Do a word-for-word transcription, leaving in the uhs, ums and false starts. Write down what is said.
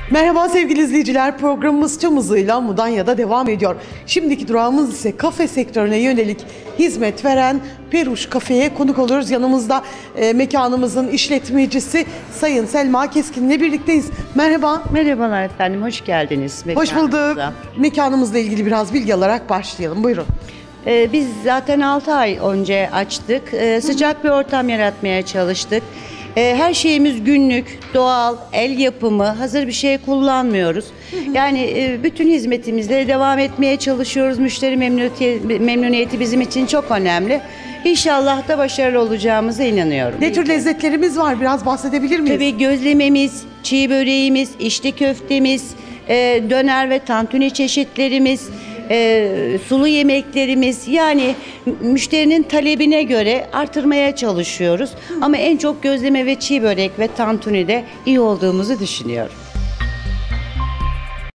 Merhaba sevgili izleyiciler, programımız tüm hızıyla Mudanya'da devam ediyor. Şimdiki durağımız ise kafe sektörüne yönelik hizmet veren Peruş Cafe'ye konuk oluyoruz. Yanımızda e, mekanımızın işletmecisi Sayın Selma Keskin'le birlikteyiz. Merhaba. Merhabalar efendim, hoş geldiniz. Hoş bulduk. Mekanımızla ilgili biraz bilgi alarak başlayalım. Buyurun. Ee, biz zaten altı ay önce açtık. Ee, sıcak bir ortam yaratmaya çalıştık. Ee, her şeyimiz günlük, doğal, el yapımı, hazır bir şey kullanmıyoruz. Yani e, bütün hizmetimizle devam etmeye çalışıyoruz. Müşteri memnuniyeti, memnuniyeti bizim için çok önemli. İnşallah da başarılı olacağımıza inanıyorum. Ne tür lezzetlerimiz var? Biraz bahsedebilir miyiz? Tabii gözlememiz, çiğ böreğimiz, içli köftemiz, e, döner ve tantuni çeşitlerimiz, e, sulu yemeklerimiz, yani müşterinin talebine göre artırmaya çalışıyoruz. Ama en çok gözleme ve çiğ börek ve tantunide iyi olduğumuzu düşünüyorum.